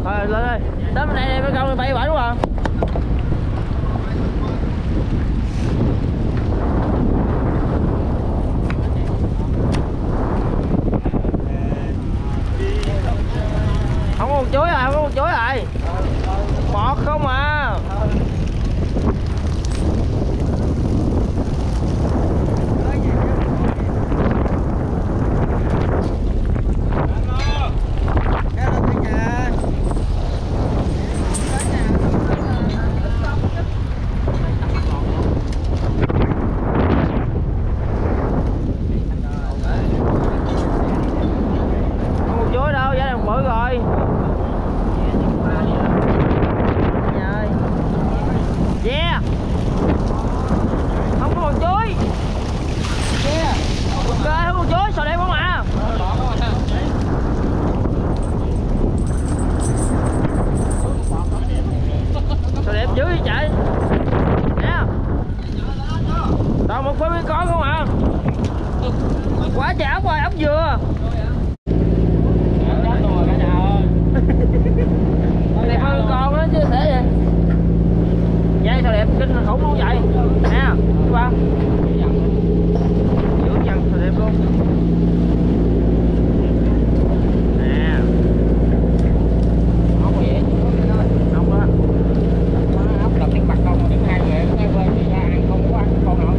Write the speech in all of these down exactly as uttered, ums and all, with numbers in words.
Thôi lên ơi, tới bên đây đi, mấy con bay bển đúng không? Không có con chuối rồi, không có con chuối rồi. Bọt không à. Quá trời ốc rồi, ốc dừa. Đẹp hơn con đó chứ sẽ vậy. Dây sao đẹp kinh khủng luôn vậy. Nè, qua. Giữ dần sao đẹp luôn. Nè. Ốc vậy. Ốc đó. Ốc là tiếng bạc không, tiếng hai người ngay bên thì ra ăn không có ăn con nào.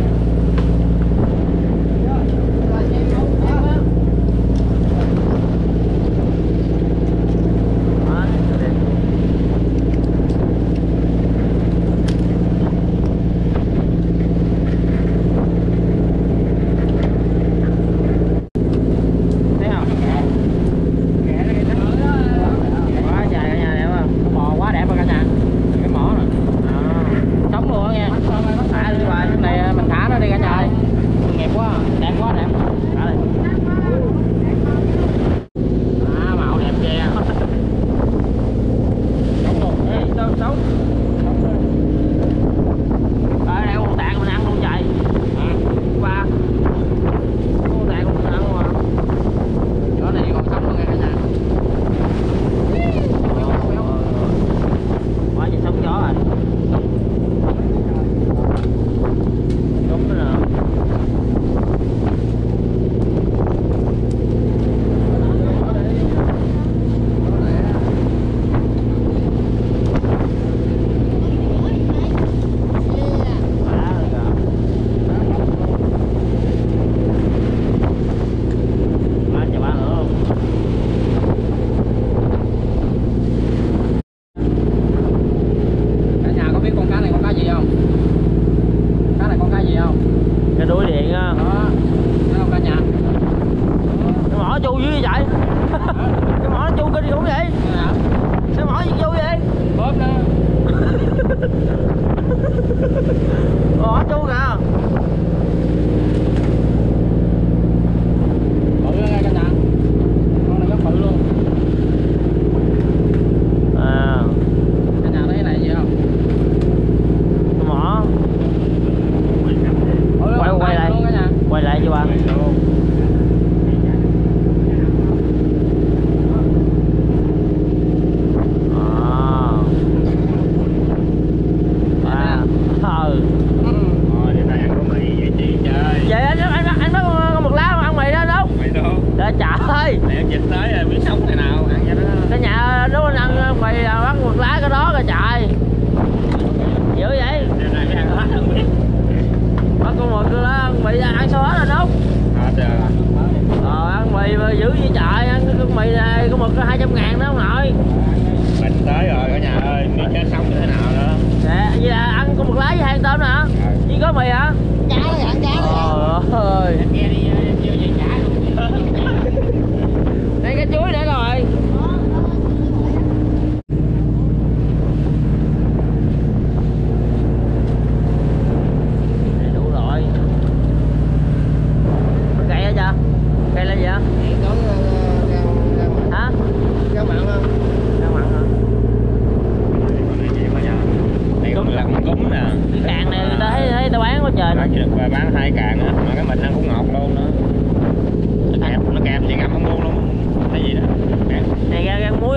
Bán hai càng á, mà cái mình ăn cũng ngọt luôn nữa. Nó kẹp, nó kẹp thì ngậm không buông luôn. Cái gì đó. Kẹp. Này ra gan muối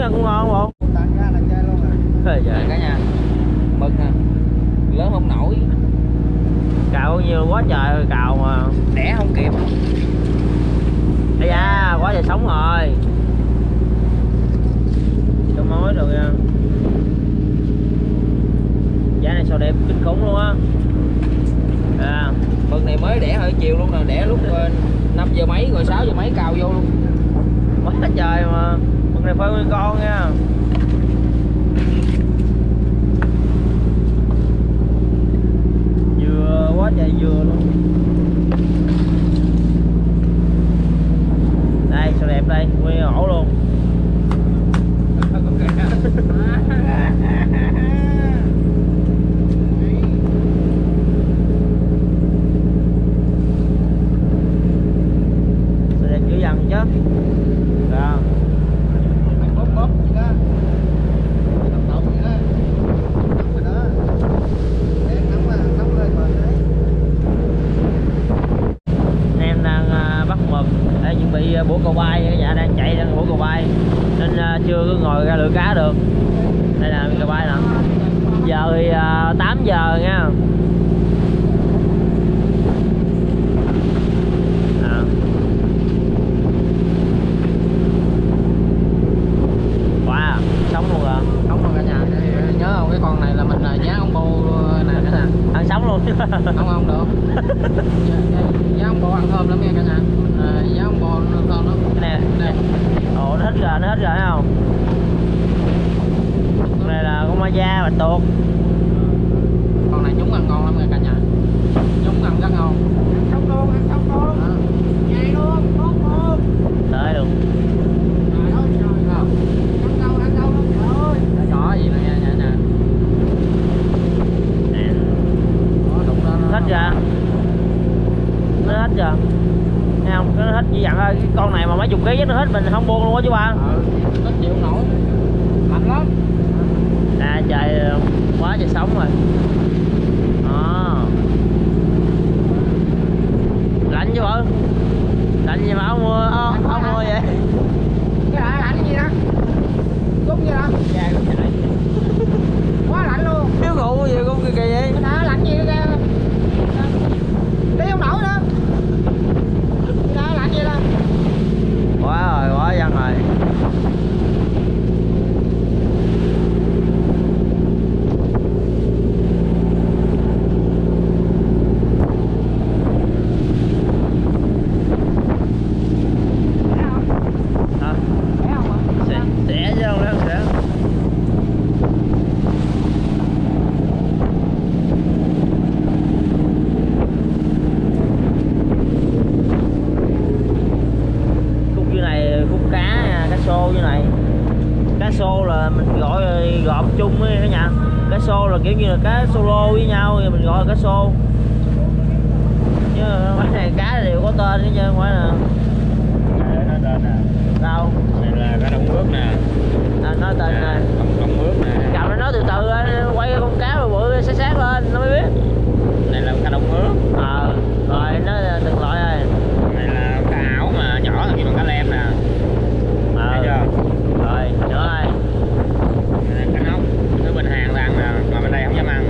ăn cũng ngon không? Tạt ra là chơi luôn à. Trời trời. Cả nhà mực nè, lớn không nổi, Cào bao nhiêu quá trời rồi, cào mà đẻ không kịp. ây da, quá trời sống rồi. Cho mối rồi nha. Giá này sao đẹp kinh khủng luôn á. À, Mực này mới đẻ hồi chiều luôn nè, đẻ lúc năm giờ mấy rồi sáu giờ mấy cào vô luôn. quá trời mà. Mực này phải nguyên con nha. Dừa quá trời dừa luôn. Đây sao đẹp đây, nguyên ổ luôn. Sao đẹp dữ dằn chứ. Đó. Bóp bóp vậy đó. Động động vậy đó. Nóng rồi đó. Đèn nóng à, nóng lên bờ đấy. Em đang uh, bắt mực để chuẩn bị uh, bủa cầu bay, cả nhà đang chạy đang bủa cầu bay nên uh, chưa có ngồi ra lựa cá được. Đây là cầu bay nè. Giờ thì uh, tám giờ nha. À. Wow, sống luôn rồi. Không rồi cả nhà, nhớ không, cái con này là mình là giá ông bô nè cả nhà. Ăn sống luôn. Không không được. Giá ông bô ăn thơm lắm nha cả nhà. Mình giá ông bô ăn thơm lắm. Cái này Đây. ồ, nó hết rồi, nó hết rồi thấy không? Con này là con ma da bạch tuộc. Con này chúng ăn ngon lắm nha cả nhà. Chúng ăn rất ngon. Sống luôn, ăn sống luôn. Đó. Nhảy luôn, tốt luôn. Tới luôn. Trời ơi trời. Không? Ăn đâu, ăn đâu luôn trời ơi. Nhỏ nhỏ gì nè nha nha nha. Nè, Đó, đụng đó, nó- hết rồi. Nó hết rồi. Thấy không? Nó hết chỉ dặn thôi. Cái con này mà mấy chục ký chắc nó hết mình không buông luôn á chú ba. Ừ, nó chịu nổi. Lạnh lắm. À trời, quá trời sống rồi. Đó. Lạnh chứ bộ. Lạnh gì mà ông mua ông, ông mua vậy? Cái này lạnh gì đó. Cúng gì đó. Dạ cũng chạy. Quá lạnh luôn. Thiếu rượu gì cũng kỳ kỳ vậy. Cái này lạnh gì đó kìa. Đi không nổi nữa. Cái này lạnh gì đó. Quá rồi, quá dân rồi. Hả? Thấy không ạ? Sẽ, sẽ chứ không lẽ không sẽ. Khúc dưới này khúc cá nha, cá xô dưới này. Cá xô là mình gọi gọp chung ấy cả nhà. Cá xô là kiểu như là cá solo với nhau thì mình gọi là cá xô. Chứ mấy này cá đều có tên hết chứ không phải là Đây, nói tên nè. đâu. Này là cá đông nước nè. À, nói tên Nè, này. đông, đông nước nè. Cầm nó nói từ từ lên, quay con cá rồi bự sát sát lên nó mới biết. Này là cá đông nước. Ờ, rồi nó là từng loại rồi. Này là cá áo mà nhỏ là kêu bằng cá lem nè. Ờ. Thấy chưa? Rồi, nữa rồi. Này là cá nóc. Thứ bên Hàn là ăn nè, mà bên đây không dám ăn.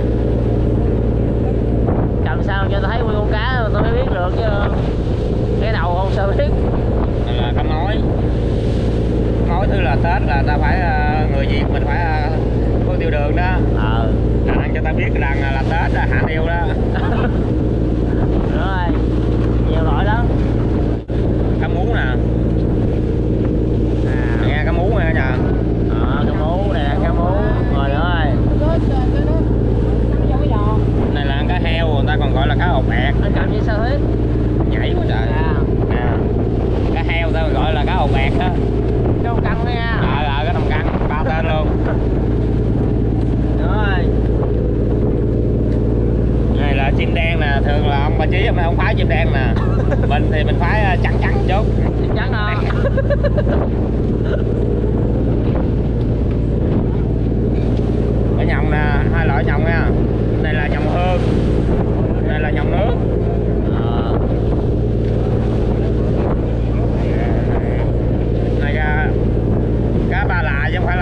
Cầm sao cho tôi thấy nguyên con cá mà tôi mới biết được chứ. Cái đầu không sao biết. Này là cá mối. Mối thứ là Tết là ta phải ờ, người Việt mình phải ờ, có tiêu đường đó. Ờ. Là ăn cho ta biết rằng là Tết là hạ tiêu đó. Nữa rồi. Nhiều loại lắm. Cá mú nè. À. Nghe cá mú nghe nha. Ờ, cá mú, này là cá mú. Rồi nữa rồi. Này là cá heo, người ta còn gọi là cá ột ẹt. Anh cầm như sao thế? Nhảy quá trời. À. Nè. Cá heo ta còn gọi là cá ột ẹt á. Cái con căng đó nha. Ờ ờ cái đồng căng, ba tên luôn. Nữa rồi. Này là chim đen nè, thường là ông bà Chí hôm nay không phái chim đen nè. Mình thì mình phái ờ, trắng trắng chút. Chắc không? Ở nhồng nè, hai loại nhồng nha. Này là nhồng hương. Này là nhồng nước. Ờ. Này cá, cá ba là chứ không phải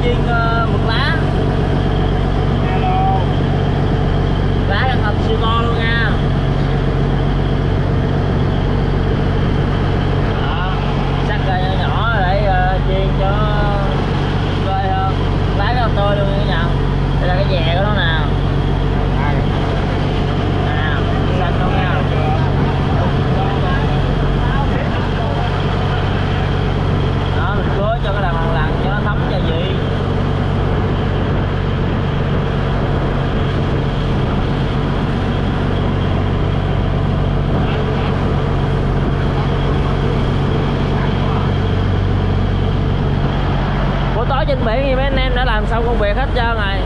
chiên uh, mực lá. Hello. Lá ăn thật siêu to luôn nha. Đó, sắc ra nhỏ nhỏ để uh, chiên cho tươi hơn. Lá rất là tươi luôn nha nha. Đây là cái dè của nó nè. Nè, xanh luôn nha. Đó, mình cứa cho cái lần lần lần cho nó thấm gia vị. Buổi tối trên biển thì mấy anh em đã làm xong công việc hết trơn rồi.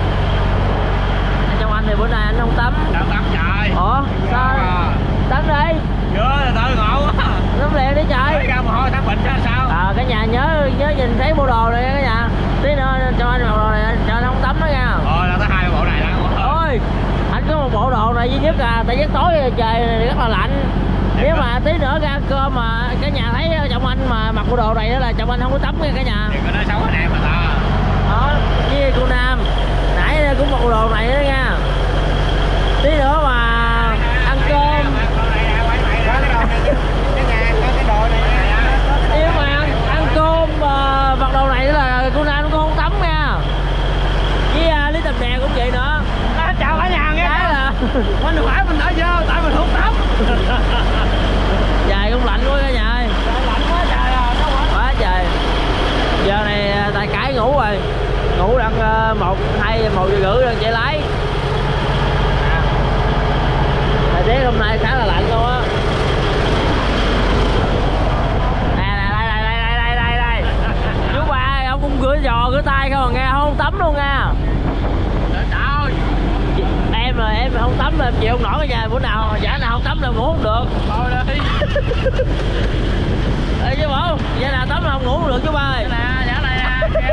Trong anh thì bữa nay anh không tắm. Tắm tắm trời. Ủa sao? Tắm đi. Chưa là tới ngộ quá. Tắm liền đi trời. Mới ra mồ hôi tắm bệnh sao sao? À, cả nhà nhớ nhớ nhìn thấy bộ đồ này nha cả nhà. Tí nữa cho anh mặc đồ này cho anh không tắm đó nha. Ờ là tới hai bộ này đó. Ôi, anh có một bộ đồ này duy nhất à, tại giấc tối trời này rất là lạnh. Nếu mà tí nữa ra ăn cơm mà cả nhà thấy chồng anh mà mặc bộ đồ này đó là chồng anh không có tắm nha cả nhà. Thì có nói xấu anh em mà ta. Đó, với cô Nam nãy cũng mặc bộ đồ này đó nha. Tí nữa mà ăn cơm nếu mà ăn, ăn cơm mà mặc đồ này là cô Nam cũng không tắm nha. Với uh, Lý Tầm Đè cũng vậy nữa. À, chào cả nhà nghe. Cái là Mình đừng phải mình đã vô tại mình không tắm. trời cũng lạnh quá cả nhà ơi. Lạnh quá trời à, nó quá. Quá trời. Giờ này tài cãi ngủ rồi. Ngủ đang uh, một hai một giờ rưỡi đang chạy lái. À. Thời tiết hôm nay khá là lạnh luôn á. Chú ba ông cũng rửa giò rửa tay không nghe, không tắm luôn nha. Trời. Em mà em không tắm là em chịu không nổi cả nhà. Bữa nào giả nào không tắm là ngủ không được. Thôi đi. Ê chứ bộ, giả nào tắm là không ngủ không được chú ba ơi. Nè, giả này nè.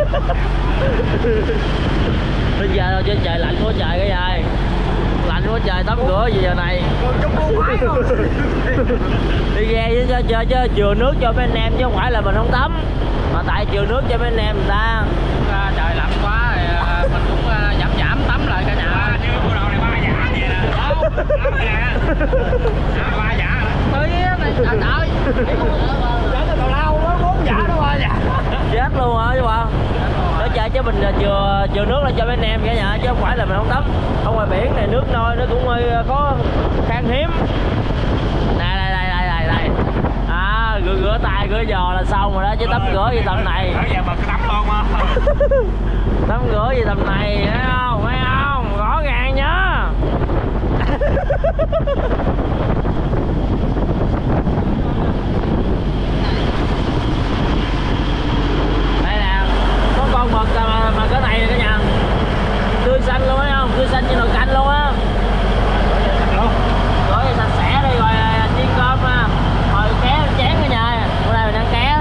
Bây giờ rồi trên trời lạnh quá trời cái dài. Lạnh quá trời tắm rửa gì giờ này. Còn trong buôn máy luôn. Đi ghe với cho chơi chứ chừa nước cho mấy anh em chứ không phải là mình không tắm. Mà tại chừa nước cho mấy anh em người ta. À, trời lạnh quá thì mình cũng giảm giảm tắm lại cả nhà. Như bộ đồ này ba giả vậy nè. Đâu? Đâu nè. Ba giả. Tự nhiên này trời ơi. Giả tao lao nó bốn giả nó ba giả. Chết luôn hả chú ba? Nói chơi chứ mình chừa chừa nước lên cho mấy anh em cả nhà chứ không phải là mình không tắm. Ở ngoài biển này nước nôi nó cũng hơi có khan hiếm. Đây đây đây đây đây đây. À, rửa rửa tay rửa giò là xong rồi đó chứ tắm rửa gì tầm này. Ở giờ mà tắm luôn á. Tắm rửa gì tầm này thấy không? Thấy không? Rõ ràng nhá. Đây nè, có con mực mà, mà cái này nè cả nhà. Tươi xanh luôn thấy không? Tươi xanh như nồi canh luôn á. Rửa sạch sẽ đi rồi chiên cơm ha. Rồi ké chén cả nhà. Bữa nay mình ăn ké.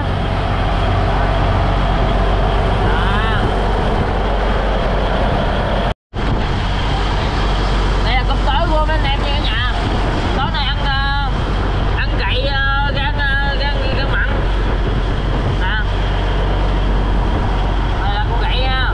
Đây là cơm tối của mấy anh em nha cả nhà. Tối nay ăn uh, ăn gậy uh, gan, uh, gan gan mặn. À. Đây là con gậy nha.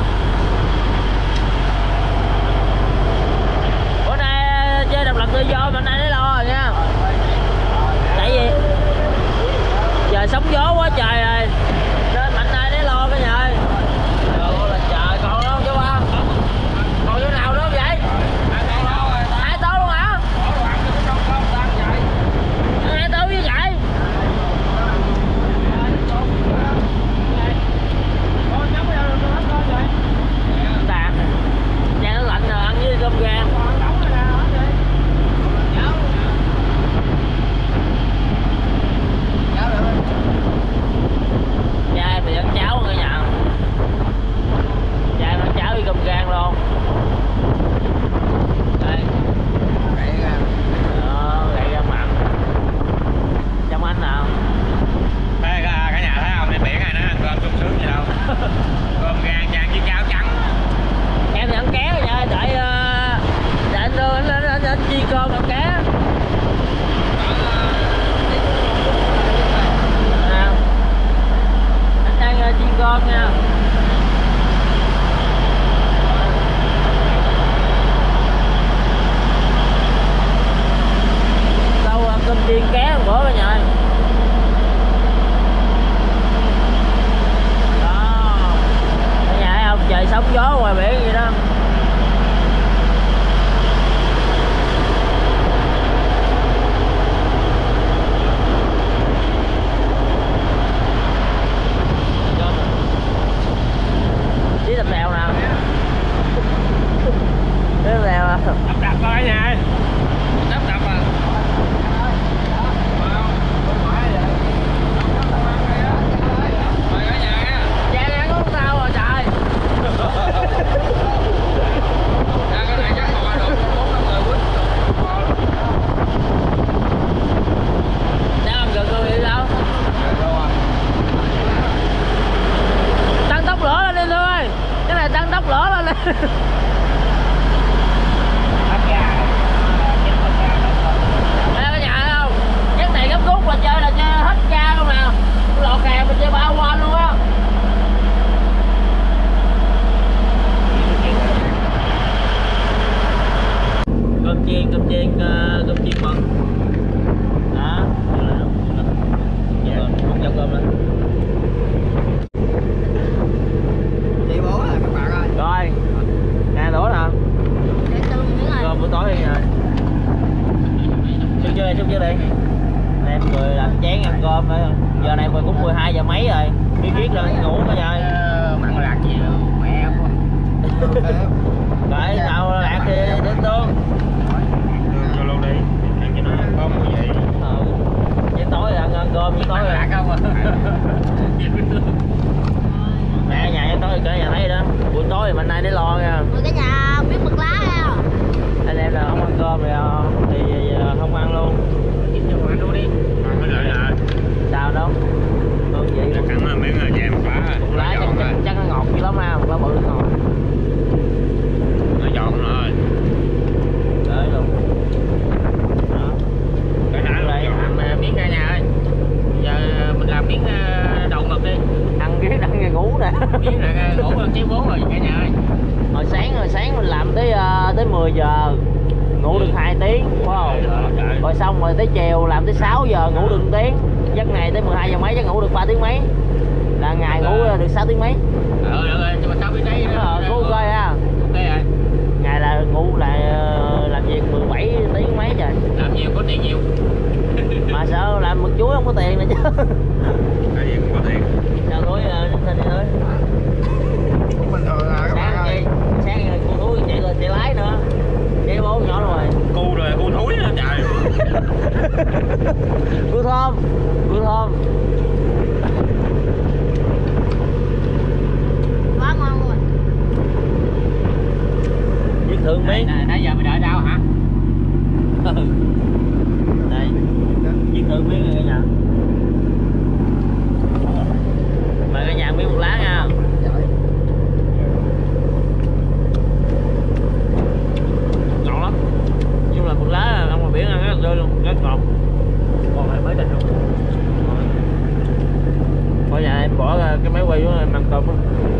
Bữa nay chơi độc lập tự do mà nay lấy lo rồi nha. Tại vì giờ sóng gió quá trời rồi nên mạnh nay lấy lo cả nhà ơi. Trời ơi là trời, còn đâu chú ba? Còn chỗ nào nữa không vậy? Hai tô luôn hả? Hai tô với vậy? Tàn. Nhà nó lạnh rồi ăn với cơm gan. Cha em thì ăn cháo cả nhà. Cha em ăn cháo với cơm gan luôn. Đây. Đó, gậy gan mặn. Trong anh nào? Đây cả nhà thấy không? Trên biển này nó ăn cơm sung sướng gì đâu. Cơm gan chan với cháo trắng. Em thì ăn ké rồi nha, đợi uh, đợi anh đưa anh lên anh, anh chiên cơm ăn ké. À, anh đang uh, chiên cơm nha. Cả nhà thấy không? Cái tiền gấp rút là chơi là chơi hết cha luôn nè. Lò kèo mình chơi bao quanh luôn á. Cơm chiên, cơm chiên, uh, cơm chiên mận. Đó, dạ, không cho cơm lên. Đi bố à các bạn ơi. Rồi, nè đổ nè. Cơm buổi tối đi rồi. Xúc chưa đây, xúc chưa đi. Em người làm chén ăn cơm phải không? Giờ này cũng mười hai giờ mấy rồi. Biết biết là ngủ cả nhà. Mặn lạc gì mẹ quá. Đấy, nào lạc thì đến tương. Cho lâu đi, ăn cho nó ăn cơm như vậy. Ừ. Với tối là ăn, ăn cơm với tối Mặn lạc không à. Mẹ nhà với tối cả nhà thấy đó. Buổi tối thì mình nay để lo nha. Rồi cả nhà biết mực lá nha. Anh em nào không ăn cơm thì, thì không ăn luôn. Kiếm cho ăn luôn đi. Ăn mới lợi là. Sao đâu? Hương vị Chắc cắn là miếng jam phá. lá chắc, chắc, chắc nó ngọt dữ lắm ha, lá bự nó ngọt. Nó giòn rồi. Đấy luôn. Đó. Cái nãy đây làm miếng cả nhà ơi. Giờ mình làm miếng đầu mực đi. Ăn cái đặng nghe ngủ nè. Miếng là ngủ hơn chiếc bốn rồi cả nhà ơi. Hồi sáng hồi sáng mình làm tới uh, tới mười giờ. Ngủ được hai tiếng, phải không? Rồi xong rồi tới chiều làm tới sáu giờ ngủ được một tiếng. Giấc này tới mười hai giờ mấy chắc ngủ được ba tiếng mấy. Là ngày ngủ được sáu tiếng mấy. Ờ được rồi, nhưng mà sao biết đấy Ờ, nó ok ha. Ok rồi. Ngày là ngủ lại làm việc mười bảy tiếng mấy trời. Làm nhiều có tiền nhiều. Mà sợ làm một chuối không có tiền nữa chứ. Tại vì không có tiền. Sao túi xin đi thôi. Cũng bình thường à các bạn Sáng ơi. đi, sáng cô túi chạy lên chạy lái nữa. Chạy bố nhỏ rồi. Cu rồi, cu thúi nữa trời. Cua thơm, cua thơm. Quá ngon rồi. Viết thượng miếng. Nãy giờ mày đợi đâu hả? Đây, viết thượng miếng rồi cả nhà. Mời cả nhà miếng một lá nha. Ngọt lắm. Nhưng là một lá ăn ngoài biển ăn rất là tươi luôn, rất ngọt. Còn này mới định luôn. Ở nhà em bỏ cái máy quay xuống em ăn cơm á.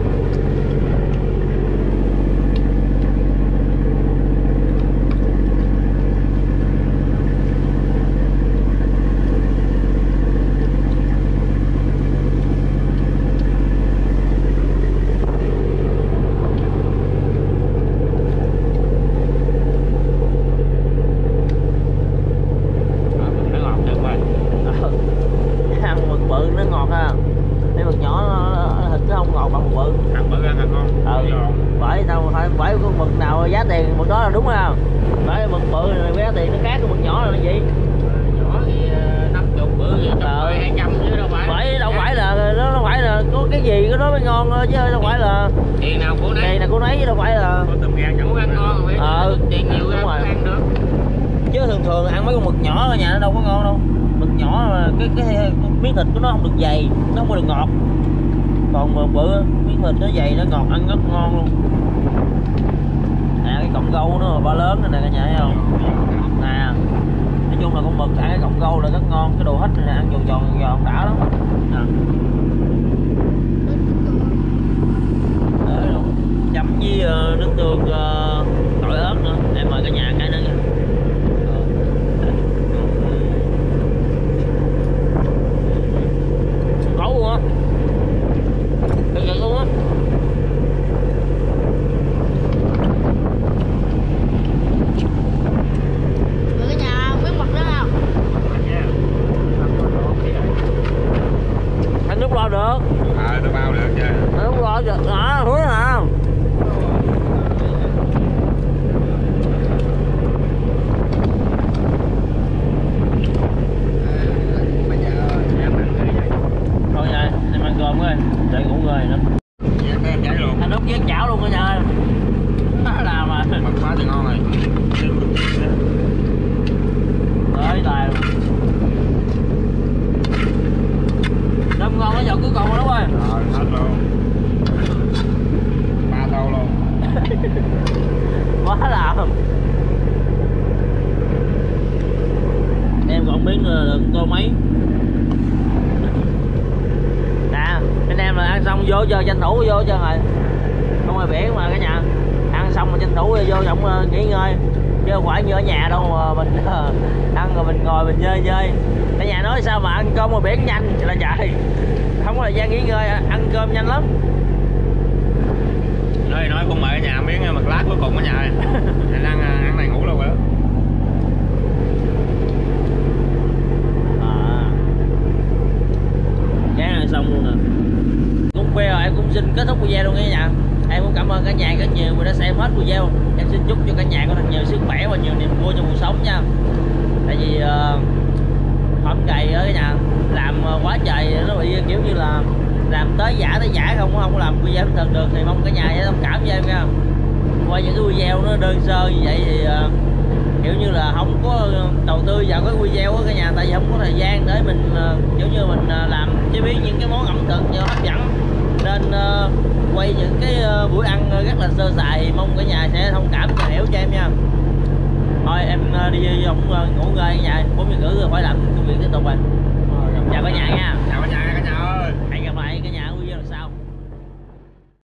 Ăn mực bự nó ngọt ha, cái mực nhỏ nó, thịt nó không ngọt bằng mực bự. Ăn bự ăn thật ngon. Ừ. Bởi đâu phải bởi con mực nào giá tiền mực đó là đúng không? Bởi mực bự này giá tiền nó khác con mực nhỏ là gì? Nhỏ thì năm mươi bự thì hai trăm chứ đâu phải. Bởi đâu phải là nó đâu phải là có cái gì cái đó mới ngon thôi chứ đâu phải là Tiền nào của nấy. tiền nào của nấy chứ đâu phải là. Có tùm gà chẳng ăn ngon phải. Ờ, tiền nhiều ra rồi. ăn được. Chứ thường thường ăn mấy con mực nhỏ ở nhà nó đâu có ngon đâu. Mực nhỏ là cái cái, cái miếng thịt của nó không được dày, nó không có được ngọt. Còn mà bự miếng thịt nó dày nó ngọt ăn rất ngon luôn. Nè cái cọng gâu nó ba lớn này nè cả nhà thấy không? Nè nói chung là con mực ăn cái cọng gâu là rất ngon, cái đồ hít này ăn giòn giòn giòn đã lắm. Nè. Đấy luôn. Chấm với uh, nước tương uh, tỏi ớt nữa. Em mời cả nhà cái nữa kìa. Cấu luôn á. Thật sự luôn á. Rồi cả nhà biết mực đó nào. Anh nút lo được. À nó bao được chứ. Anh nút lo được. Đó, hứa nào. Thôi vậy, em ăn cơm rồi, để ngủ người nữa. Anh úp với chảo luôn cả nhà ơi. Đó là mà. Mực quá thì ngon rồi. Tới tài luôn. Đâm ngon cái giọt cuối cùng rồi đúng không? Rồi hết luôn. Ba tô luôn. vô giờ tranh thủ vô cho rồi không ngoài biển mà cả nhà ăn xong mình tranh thủ vô trong uh, nghỉ ngơi chứ không phải như ở nhà đâu mà mình uh, ăn rồi mình ngồi mình chơi chơi. Cả nhà nói sao mà ăn cơm ngoài biển nhanh là trời, không có thời gian nghỉ ngơi, ăn cơm nhanh lắm. Nói nói cũng mời ở nhà miếng mực lát cuối cùng ở nhà này. Anh ăn ăn này ngủ luôn rồi đó. À, chán ăn xong luôn nè. Cũng khuya rồi, em cũng xin kết thúc video luôn nha nhà. Em cũng cảm ơn cả nhà rất nhiều vì đã xem hết video. Em xin chúc cho cả nhà có thật nhiều sức khỏe và nhiều niềm vui trong cuộc sống nha. Tại vì uh, hôm cày ở nhà làm quá trời nó bị kiểu như là làm tới giả tới giả không không có làm video thật được, thì mong cả nhà sẽ thông cảm với em nha. Qua những cái video nó đơn sơ như vậy thì uh, kiểu như là không có đầu tư vào cái video của cả nhà, tại vì không có thời gian để mình uh, kiểu như mình uh, làm chế biến những cái món ẩm thực cho hấp dẫn, nên uh, quay những cái uh, buổi ăn rất là sơ sài, thì mong cả nhà sẽ thông cảm và hiểu cho em nha. Thôi em uh, đi vòng uh, ngủ ngơi ở nhà, bốn giờ rưỡi rồi phải làm công việc tiếp tục rồi. Chào cả nhà nha. Chào cả nhà.